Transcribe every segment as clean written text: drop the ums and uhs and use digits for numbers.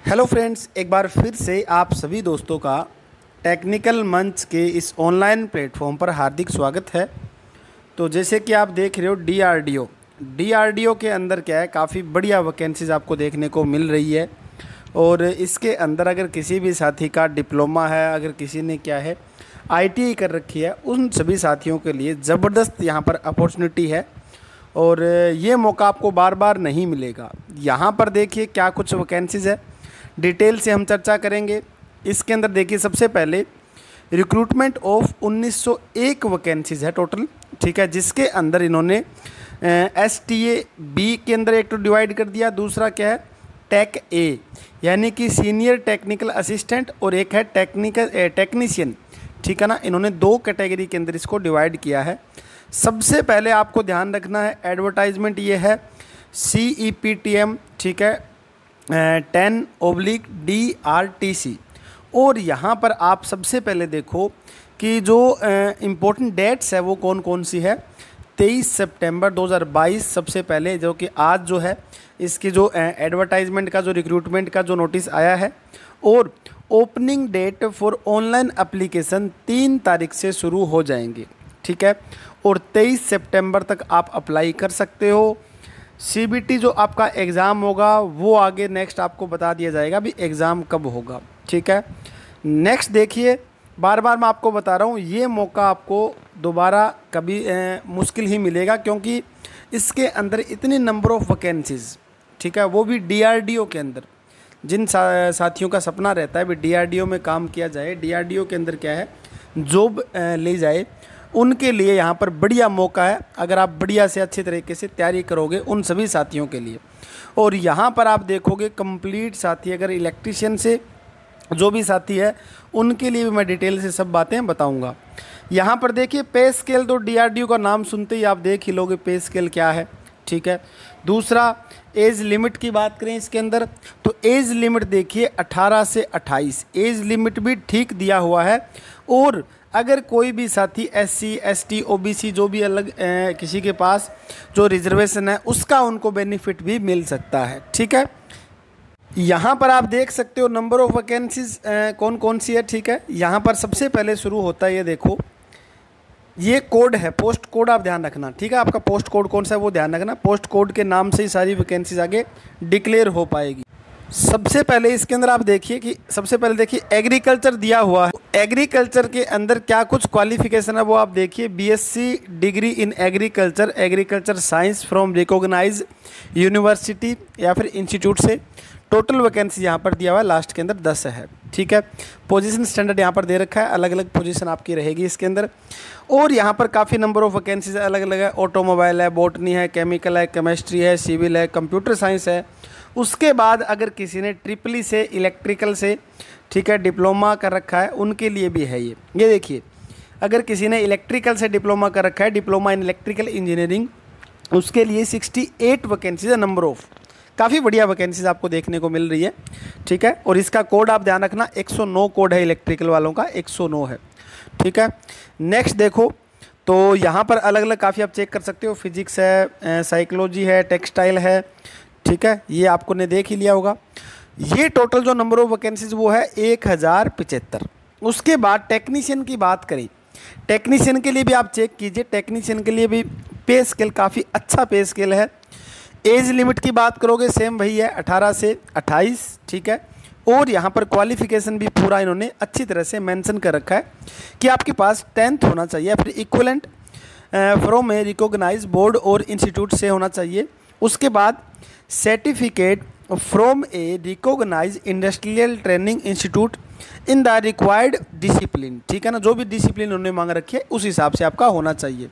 Hello friends, एक बार फिर से आप सभी दोस्तों का टेक्निकल मंच के इस ऑनलाइन प्लेटफॉर्म पर हार्दिक स्वागत है। तो जैसे कि आप देख रहे हो डीआरडीओ के अंदर क्या है, काफ़ी बढ़िया वैकेंसीज आपको देखने को मिल रही है। और इसके अंदर अगर किसी भी साथी का डिप्लोमा है, अगर किसी ने क्या है आईटीआई कर रखी है, उन सभी साथियों के लिए ज़बरदस्त यहाँ पर अपॉर्चुनिटी है और ये मौका आपको बार बार नहीं मिलेगा। यहाँ पर देखिए क्या कुछ वैकेंसीज़ है, डिटेल से हम चर्चा करेंगे। इसके अंदर देखिए सबसे पहले रिक्रूटमेंट ऑफ 1901 वैकेंसीज़ है टोटल, ठीक है, जिसके अंदर इन्होंने STA B के अंदर एक तो डिवाइड कर दिया, दूसरा क्या है टेक ए यानी कि सीनियर टेक्निकल असिस्टेंट, और एक है टेक्नीशियन, ठीक है ना। इन्होंने दो कैटेगरी के अंदर इसको डिवाइड किया है। सबसे पहले आपको ध्यान रखना है एडवर्टाइजमेंट ये है CEPTM, ठीक है, 10/DRTC। और यहाँ पर आप सबसे पहले देखो कि जो इम्पोर्टेंट डेट्स है वो कौन कौन सी है। 23 सितंबर 2022 सबसे पहले, जो कि आज जो है इसकी जो एडवर्टाइजमेंट का जो रिक्रूटमेंट का जो नोटिस आया है। और opening date for online application 3 तारीख से शुरू हो जाएंगे, ठीक है। और 23 सितंबर तक आप अप्लाई कर सकते हो। CBT जो आपका एग्ज़ाम होगा वो आगे नेक्स्ट आपको बता दिया जाएगा भी एग्ज़ाम कब होगा, ठीक है। नेक्स्ट देखिए, बार बार मैं आपको बता रहा हूँ ये मौका आपको दोबारा कभी मुश्किल ही मिलेगा, क्योंकि इसके अंदर इतनी नंबर ऑफ़ वैकेंसीज़, ठीक है, वो भी DRDO के अंदर। जिन साथियों का सपना रहता है भी DRDO में काम किया जाए, DRDO के अंदर क्या है जॉब ले जाए, उनके लिए यहाँ पर बढ़िया मौका है अगर आप बढ़िया से अच्छी तरीके से तैयारी करोगे उन सभी साथियों के लिए। और यहाँ पर आप देखोगे कंप्लीट साथी, अगर इलेक्ट्रिशियन से जो भी साथी है उनके लिए भी मैं डिटेल से सब बातें बताऊँगा। यहाँ पर देखिए पे स्केल, तो DRDO का नाम सुनते ही आप देख ही लोगे पे स्केल क्या है, ठीक है। दूसरा एज लिमिट की बात करें इसके अंदर, तो एज लिमिट देखिए 18 से 28 एज लिमिट भी ठीक दिया हुआ है। और अगर कोई भी साथी SC ST OBC जो भी अलग किसी के पास जो रिजर्वेशन है उसका उनको बेनिफिट भी मिल सकता है, ठीक है। यहाँ पर आप देख सकते हो नंबर ऑफ़ वैकेंसीज कौन कौन सी है, ठीक है। यहाँ पर सबसे पहले शुरू होता है, ये देखो ये कोड है, पोस्ट कोड आप ध्यान रखना, ठीक है। आपका पोस्ट कोड कौन सा है वो ध्यान रखना, पोस्ट कोड के नाम से ही सारी वैकेंसीज आगे डिक्लेयर हो पाएगी। सबसे पहले इसके अंदर आप देखिए कि सबसे पहले देखिए एग्रीकल्चर दिया हुआ है। एग्रीकल्चर के अंदर क्या कुछ क्वालिफिकेशन है वो आप देखिए, BSc degree in agriculture science from recognise university या फिर इंस्टीट्यूट से। टोटल वैकेंसी यहाँ पर दिया हुआ है लास्ट के अंदर 10 है, ठीक है। पोजीशन स्टैंडर्ड यहाँ पर दे रखा है, अलग अलग पोजीशन आपकी रहेगी इसके अंदर। और यहाँ पर काफ़ी नंबर ऑफ़ वैकेंसीज अलग अलग है, ऑटोमोबाइल है, बॉटनी है, केमिकल है, केमिस्ट्री है, सिविल है, कंप्यूटर साइंस है। उसके बाद अगर किसी ने ट्रिपली से इलेक्ट्रिकल से, ठीक है, डिप्लोमा कर रखा है उनके लिए भी है ये देखिए, अगर किसी ने इलेक्ट्रिकल से डिप्लोमा कर रखा है, डिप्लोमा इन इलेक्ट्रिकल इंजीनियरिंग, उसके लिए 68 वैकेंसीज है नंबर ऑफ़। काफ़ी बढ़िया वैकेंसीज आपको देखने को मिल रही है, ठीक है। और इसका कोड आप ध्यान रखना 109 कोड है, इलेक्ट्रिकल वालों का 109 है, ठीक है। नेक्स्ट देखो, तो यहाँ पर अलग अलग काफ़ी आप चेक कर सकते हो, फिजिक्स है, साइकोलॉजी है, टेक्सटाइल है, ठीक है, ये आपको ने देख ही लिया होगा। ये टोटल जो नंबर ऑफ वैकेंसीज वो है 1075। उसके बाद टेक्नीशियन की बात करें, टेक्नीशियन के लिए भी आप चेक कीजिए, टेक्नीशियन के लिए भी पे स्केल काफ़ी अच्छा पे स्केल है। एज लिमिट की बात करोगे सेम वही है 18 से 28, ठीक है। और यहाँ पर क्वालिफिकेशन भी पूरा इन्होंने अच्छी तरह से मेंशन कर रखा है कि आपके पास 10th होना चाहिए, फिर equivalent from a recognise board और इंस्टीट्यूट से होना चाहिए। उसके बाद certificate from a recognise industrial training institute in the required discipline, ठीक है ना, जो भी डिसिप्लिन उन्होंने मांग रखी है उस हिसाब से आपका होना चाहिए।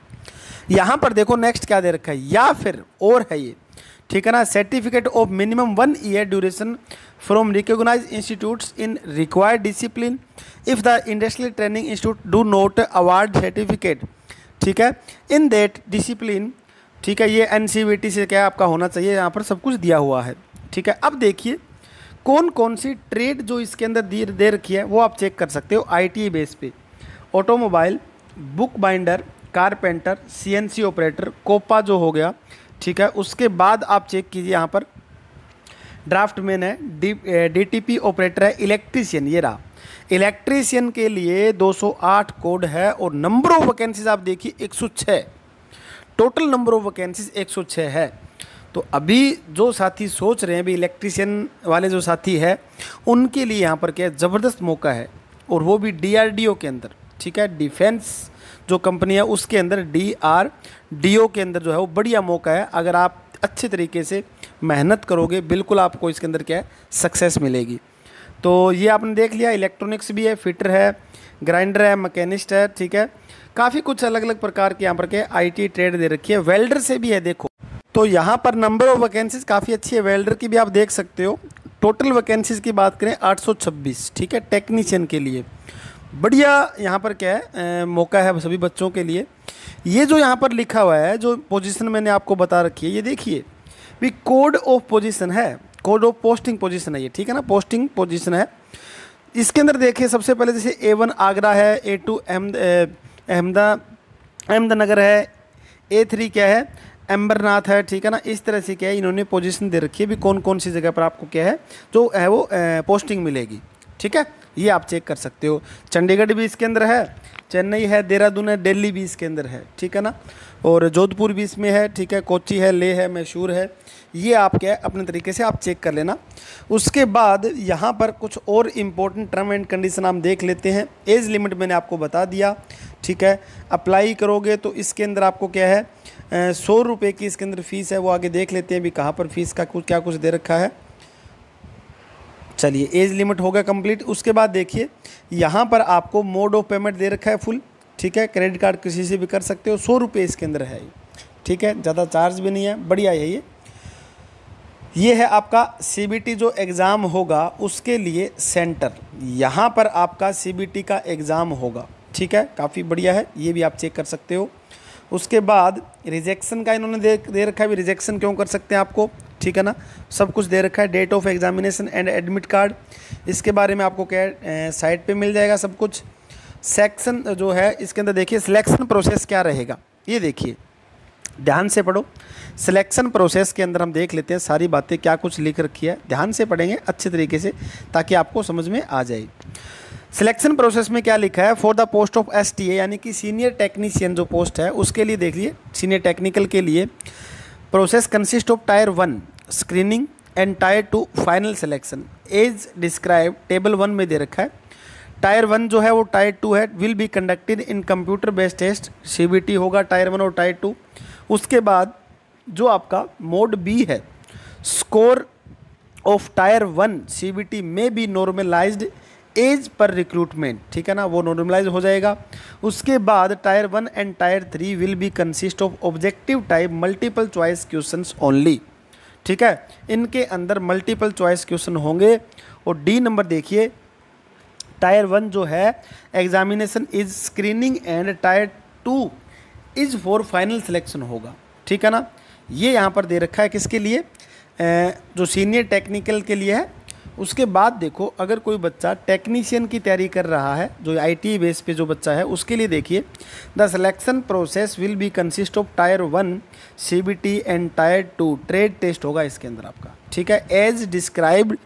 यहाँ पर देखो नेक्स्ट क्या दे रखा है, या फिर और है ये, ठीक है ना, certificate of minimum 1 year duration from recognise institutes in required discipline if the industrial training institute do not award certificate, ठीक है, इन दैट डिसिप्लिन, ठीक है। ये NCVT से क्या आपका होना चाहिए, यहाँ पर सब कुछ दिया हुआ है, ठीक है। अब देखिए कौन कौन सी ट्रेड जो इसके अंदर दे रखी है वो आप चेक कर सकते हो ITI बेस पे, automobile, book binder, carpenter, CNC operator, COPA जो हो गया, ठीक है। उसके बाद आप चेक कीजिए यहाँ पर ड्राफ्टमैन है, डीटीपी ऑपरेटर है, इलेक्ट्रीशियन, ये रहा इलेक्ट्रीशियन के लिए 208 कोड है और नंबर ऑफ वैकेंसीज आप देखिए 106, टोटल नंबर ऑफ वैकेंसीज 106 है। तो अभी जो साथी सोच रहे हैं भी इलेक्ट्रीशियन वाले जो साथी है उनके लिए यहाँ पर क्या ज़बरदस्त मौका है, और वो भी डीआरडीओ के अंदर, ठीक है, डिफेंस जो कंपनी है उसके अंदर डीआरडीओ के अंदर जो है वो बढ़िया मौका है। अगर आप अच्छे तरीके से मेहनत करोगे बिल्कुल आपको इसके अंदर क्या है सक्सेस मिलेगी। तो ये आपने देख लिया, इलेक्ट्रॉनिक्स भी है, फिटर है, ग्राइंडर है, मैकेनिस्ट है, ठीक है, काफ़ी कुछ अलग अलग प्रकार के यहाँ पर के आईटी ट्रेड दे रखी है। वेल्डर से भी है देखो, तो यहाँ पर नंबर ऑफ वैकेंसीज काफ़ी अच्छी है, वेल्डर की भी आप देख सकते हो। टोटल वैकेंसीज की बात करें 826, ठीक है, टेक्नीशियन के लिए बढ़िया यहाँ पर क्या है मौका है सभी बच्चों के लिए। ये जो यहाँ पर लिखा हुआ है जो पोजीशन मैंने आपको बता रखी है, ये देखिए भी कोड ऑफ पोजीशन है, कोड ऑफ पोस्टिंग पोजीशन है ये, ठीक है ना, पोस्टिंग पोजीशन है। इसके अंदर देखिए सबसे पहले जैसे A1 आगरा है, A2 अहमदनगर है, A3 क्या है अंबरनाथ है, ठीक है ना। इस तरह से क्या है इन्होंने पोजीशन दे रखी है भी कौन कौन सी जगह पर आपको क्या है जो है वो पोस्टिंग मिलेगी, ठीक है, ये आप चेक कर सकते हो। चंडीगढ़ भी इसके अंदर है, चेन्नई है, देहरादून है, दिल्ली भी इसके अंदर है, ठीक है ना, और जोधपुर भी इसमें है, ठीक है, कोच्चि है, लेह है, मैसूर है। ये आप क्या है अपने तरीके से आप चेक कर लेना। उसके बाद यहाँ पर कुछ और इम्पोर्टेंट टर्म एंड कंडीशन हम देख लेते हैं। एज लिमिट मैंने आपको बता दिया, ठीक है, अप्लाई करोगे तो इसके अंदर आपको क्या है 100 रुपये की इसके अंदर फ़ीस है, वो आगे देख लेते हैं भी कहाँ पर फीस का कुछ क्या कुछ दे रखा है। चलिए एज लिमिट होगा कंप्लीट। उसके बाद देखिए यहाँ पर आपको मोड ऑफ पेमेंट दे रखा है फुल, ठीक है, क्रेडिट कार्ड किसी से भी कर सकते हो, 100 रुपये इसके अंदर है, ठीक है, ज़्यादा चार्ज भी नहीं है, बढ़िया है ये है आपका सीबीटी जो एग्ज़ाम होगा उसके लिए सेंटर, यहाँ पर आपका सीबीटी का एग्ज़ाम होगा, ठीक है, काफ़ी बढ़िया है, ये भी आप चेक कर सकते हो। उसके बाद रिजेक्शन का इन्होंने दे रखा है भी रिजेक्शन क्यों कर सकते हैं आपको, ठीक है ना, सब कुछ दे रखा है, date of examination and admit card, इसके बारे में आपको क्या साइट पे मिल जाएगा सब कुछ। सेक्शन जो है इसके अंदर देखिए सिलेक्शन प्रोसेस क्या रहेगा, ये देखिए ध्यान से पढ़ो। सिलेक्शन प्रोसेस के अंदर हम देख लेते हैं सारी बातें क्या कुछ लिख रखी है, ध्यान से पढ़ेंगे अच्छे तरीके से ताकि आपको समझ में आ जाए। सिलेक्शन प्रोसेस में क्या लिखा है, for the post of STA यानी कि सीनियर टेक्नीशियन जो पोस्ट है उसके लिए देखिए, सीनियर टेक्निकल के लिए process consist of tier 1 screening and tier 2 final selection as describe table 1 में दे रखा है। टायर 1 जो है वो टायर 2 है, will be conducted in computer based test, CBT होगा टायर 1 और टायर 2। उसके बाद जो आपका मोड B है, स्कोर ऑफ टायर 1 CBT में be normalised as per recruitment, ठीक है ना, वो नॉर्मलाइज हो जाएगा। उसके बाद tier 1 and tier 3 will be consist of objective type multiple choice questions only, ठीक है, इनके अंदर मल्टीपल चॉइस क्वेश्चन होंगे। और D नंबर देखिए, टायर 1 जो है examination is screening and tier 2 is for final selection होगा, ठीक है ना। ये यहाँ पर दे रखा है किसके लिए, जो सीनियर टेक्निकल के लिए है। उसके बाद देखो अगर कोई बच्चा टेक्नीशियन की तैयारी कर रहा है, जो ITI बेस पे जो बच्चा है उसके लिए देखिए, the selection process will be consist of tier 1 CBT and tier 2 trade test होगा इसके अंदर आपका, ठीक है, एज डिस्क्राइब्ड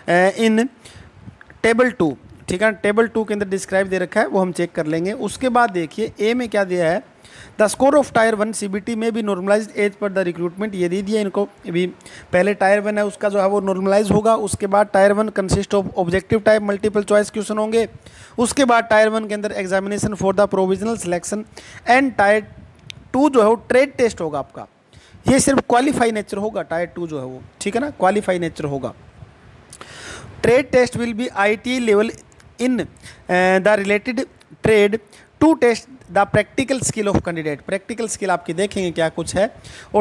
इन टेबल 2, ठीक है, टेबल 2 के अंदर डिस्क्राइब दे रखा है, वो हम चेक कर लेंगे। उसके बाद देखिए A में क्या दिया है, the score of tier 1 CBT में भी normalised as per the recruitment, ये दे दिया इनको भी। पहले टायर 1 है उसका जो है वो नॉर्मलाइज होगा। उसके बाद tier 1 consist of objective type multiple choice question होंगे। उसके बाद टायर 1 के अंदर examination for the provisional selection and tier 2 जो है वो ट्रेड टेस्ट होगा आपका, ये सिर्फ क्वालिफाई नेचर होगा, टायर 2 जो है वो, ठीक है ना, क्वालिफाई नेचर होगा। Trade test will be ITI level in the related trade to test the practical skill of candidate, practical skill आपकी देखेंगे क्या कुछ है। और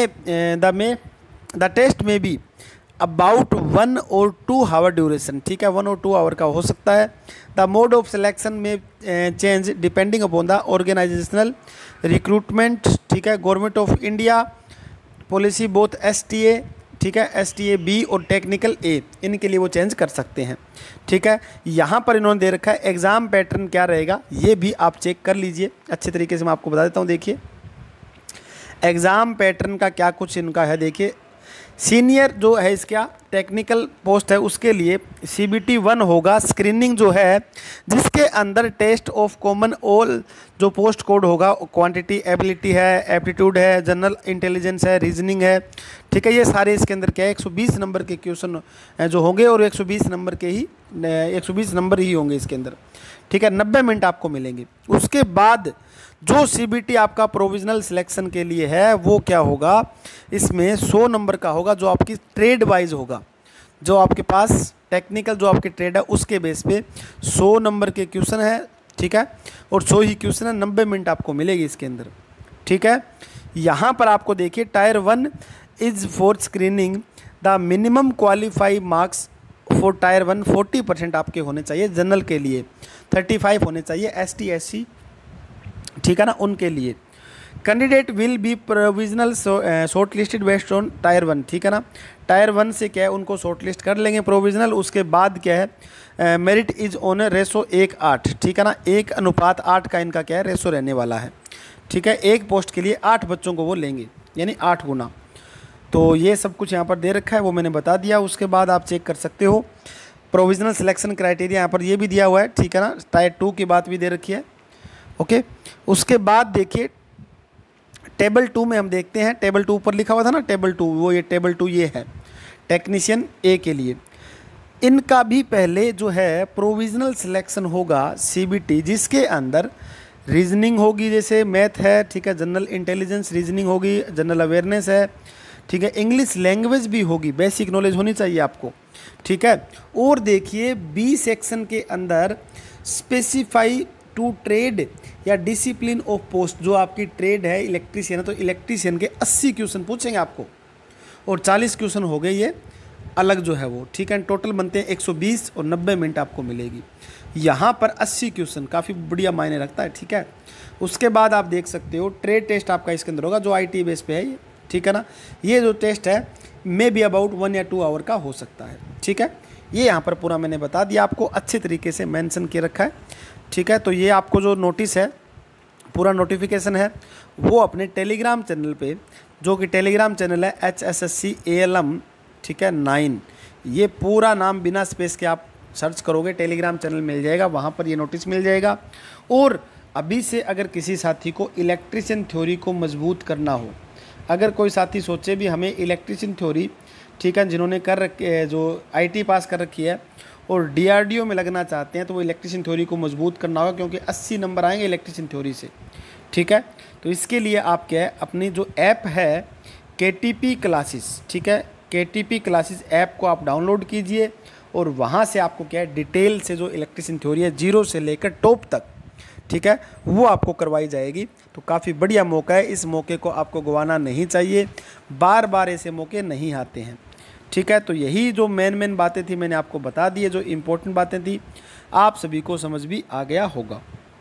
द टेस्ट में भी अबाउट 1 और 2 आवर ड्यूरेशन, ठीक है, 1 और 2 आवर का हो सकता है। द मोड ऑफ सिलेक्शन में change depending upon the organisational recruitment, ठीक है, government of India policy both STA, ठीक है, STA B और टेक्निकल A, इनके लिए वो चेंज कर सकते हैं, ठीक है। यहाँ पर इन्होंने दे रखा है एग्ज़ाम पैटर्न क्या रहेगा, ये भी आप चेक कर लीजिए अच्छे तरीके से, मैं आपको बता देता हूँ। देखिए एग्ज़ाम पैटर्न का क्या कुछ इनका है, देखिए सीनियर जो है इसका टेक्निकल पोस्ट है उसके लिए CBT 1 होगा, स्क्रीनिंग जो है जिसके अंदर टेस्ट ऑफ कॉमन ऑल जो पोस्ट कोड होगा, क्वांटिटी एबिलिटी है, एप्टीट्यूड है, जनरल इंटेलिजेंस है, रीजनिंग है, ठीक है। ये सारे इसके अंदर क्या है 120 नंबर के क्वेश्चन जो होंगे और 120 नंबर ही होंगे इसके अंदर, ठीक है। 90 मिनट आपको मिलेंगे। उसके बाद जो CBT आपका प्रोविजनल सिलेक्शन के लिए है वो क्या होगा, इसमें 100 नंबर का होगा जो आपकी ट्रेड वाइज होगा, जो आपके पास टेक्निकल जो आपकी ट्रेड है उसके बेस पे 100 नंबर के क्वेश्चन है, ठीक है। और 100 ही क्वेश्चन है, 90 मिनट आपको मिलेगी इसके अंदर, ठीक है। यहाँ पर आपको देखिए tier 1 is for screening the minimum qualify marks for tier 1 40% आपके होने चाहिए, जनरल के लिए 35 होने चाहिए, ST SC, ठीक है ना, उनके लिए। Candidate will be provisional short listed based on tier 1, ठीक है ना। टायर 1 से क्या है उनको शॉर्ट लिस्ट कर लेंगे प्रोविजनल। उसके बाद क्या है मेरिट इज ऑन रेशो 1:8, ठीक है ना, 1:8 का इनका क्या है रेशो रहने वाला है, ठीक है। एक पोस्ट के लिए 8 बच्चों को वो लेंगे, यानी 8 गुना। तो ये सब कुछ यहाँ पर दे रखा है, वो मैंने बता दिया। उसके बाद आप चेक कर सकते हो प्रोविजनल सिलेक्शन क्राइटेरिया यहाँ पर ये भी दिया हुआ है, ठीक है ना। टायर 2 की बात भी दे रखी है, ओके। उसके बाद देखिए टेबल 2 में हम देखते हैं, टेबल 2 ऊपर लिखा हुआ था ना, टेबल 2, वो ये टेबल 2 ये है टेक्नीशियन A के लिए। इनका भी पहले जो है प्रोविजनल सिलेक्शन होगा CBT, जिसके अंदर रीजनिंग होगी, जैसे मैथ है, ठीक है, जनरल इंटेलिजेंस रीजनिंग होगी, जनरल अवेयरनेस है, ठीक है, इंग्लिश लैंग्वेज भी होगी, बेसिक नॉलेज होनी चाहिए आपको, ठीक है। और देखिए B सेक्शन के अंदर स्पेसिफाई टू ट्रेड या डिसिप्लिन ऑफ पोस्ट, जो आपकी ट्रेड है इलेक्ट्रीशियन है तो इलेक्ट्रीशियन के 80 क्वेश्चन पूछेंगे आपको और 40 क्वेश्चन हो गए ये अलग जो है वो, ठीक है। टोटल बनते हैं 120 और 90 मिनट आपको मिलेगी। यहाँ पर 80 क्वेश्चन काफ़ी बढ़िया मायने रखता है, ठीक है। उसके बाद आप देख सकते हो ट्रेड टेस्ट आपका इसके अंदर होगा जो IT बेस पे है ये, ठीक है ना। ये जो टेस्ट है मे बी अबाउट 1 या 2 आवर का हो सकता है, ठीक है। ये यहाँ पर पूरा मैंने बता दिया आपको, अच्छे तरीके से मेंशन किए रखा है, ठीक है। तो ये आपको जो नोटिस है पूरा नोटिफिकेशन है वो अपने टेलीग्राम चैनल पे, जो कि टेलीग्राम चैनल है HSSC ALM, ठीक है 9, ये पूरा नाम बिना स्पेस के आप सर्च करोगे टेलीग्राम चैनल मिल जाएगा, वहाँ पर ये नोटिस मिल जाएगा। और अभी से अगर किसी साथी को इलेक्ट्रीशियन थ्योरी को मजबूत करना हो, अगर कोई साथी सोचे भी हमें इलेक्ट्रीशियन थ्योरी, ठीक है, जिन्होंने कर रखी है, जो IT पास कर रखी है और DRDO में लगना चाहते हैं, तो वो इलेक्ट्रीशियन थ्योरी को मजबूत करना होगा, क्योंकि 80 नंबर आएंगे इलेक्ट्रीशियन थ्योरी से, ठीक है। तो इसके लिए आप क्या है अपनी जो ऐप है KTP क्लासेस, ठीक है, KTP क्लासेस ऐप को आप डाउनलोड कीजिए और वहाँ से आपको क्या है डिटेल से जो इलेक्ट्रीशियन थ्योरी है 0 से लेकर टॉप तक, ठीक है, वो आपको करवाई जाएगी। तो काफ़ी बढ़िया मौका है, इस मौके को आपको गंवाना नहीं चाहिए, बार बार ऐसे मौके नहीं आते हैं, ठीक है। तो यही जो मेन बातें थी मैंने आपको बता दी है, जो इम्पोर्टेंट बातें थी आप सभी को समझ भी आ गया होगा,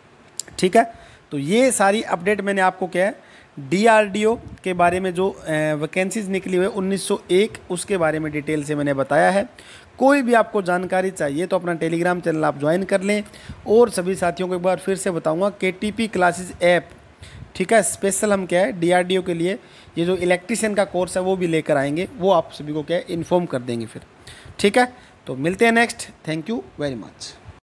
ठीक है। तो ये सारी अपडेट मैंने आपको क्या है DRDO के बारे में जो वैकेंसीज निकली हुई है 1901 उसके बारे में डिटेल से मैंने बताया है। कोई भी आपको जानकारी चाहिए तो अपना टेलीग्राम चैनल आप ज्वाइन कर लें। और सभी साथियों को एक बार फिर से बताऊंगा KTP क्लासेस ऐप, ठीक है, स्पेशल हम क्या है DRDO के लिए ये जो इलेक्ट्रीशियन का कोर्स है वो भी लेकर आएंगे, वो आप सभी को क्या है इन्फॉर्म कर देंगे फिर, ठीक है। तो मिलते हैं next, thank you very much.